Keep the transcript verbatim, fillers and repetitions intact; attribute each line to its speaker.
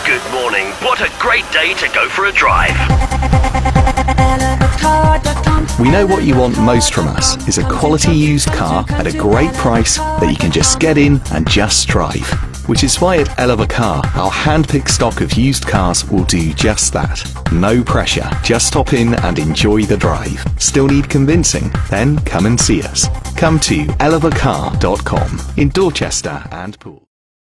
Speaker 1: Good morning. What a great day to go for a drive.
Speaker 2: We know what you want most from us is a quality used car at a great price that you can just get in and just drive. Which is why at Elever Car, our hand-picked stock of used cars will do just that. No pressure, just hop in and enjoy the drive. Still need convincing? Then come and see us. Come to elever car dot com in Dorchester and Poole.